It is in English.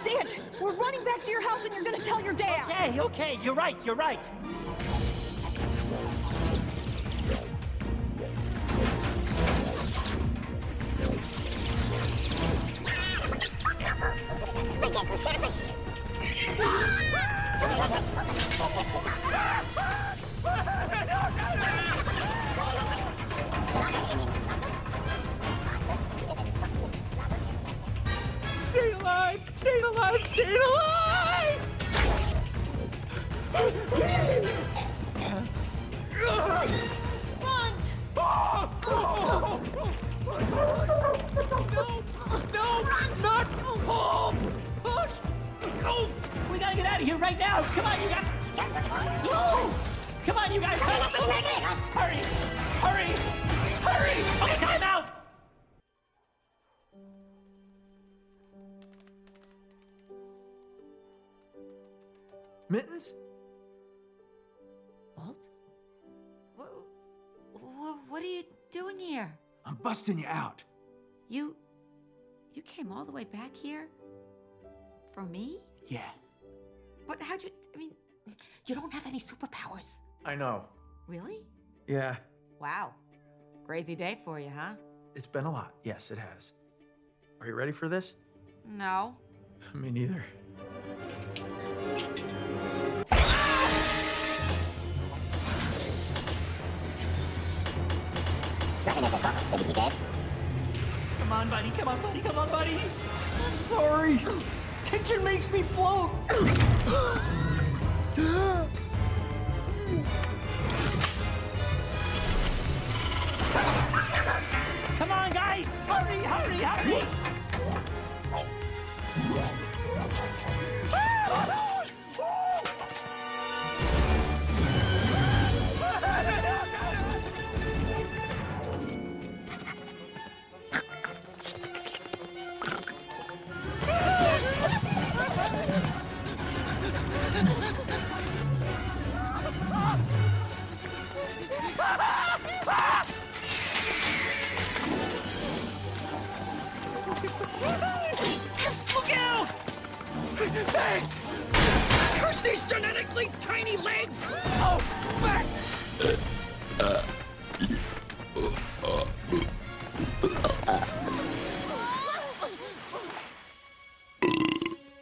That's it! We're running back to your house and you're gonna tell your dad! Okay, you're right. Stay alive! Stay alive! Stay alive! Run! No! Not pull! Push! Oh! We gotta get out of here right now! Come on, you guys! Come on, you guys! Hurry! Okay, time out! Mittens? Walt? What are you doing here? I'm busting you out. You came all the way back here? For me? Yeah. But how'd you, you don't have any superpowers. I know. Really? Yeah. Wow. Crazy day for you, huh? It's been a lot. Yes, it has. Are you ready for this? No. Me neither. Come on, buddy! I'm sorry. Tension makes me float. Come on, guys! Hurry! Look out! Thanks! Curse these genetically tiny legs! Oh,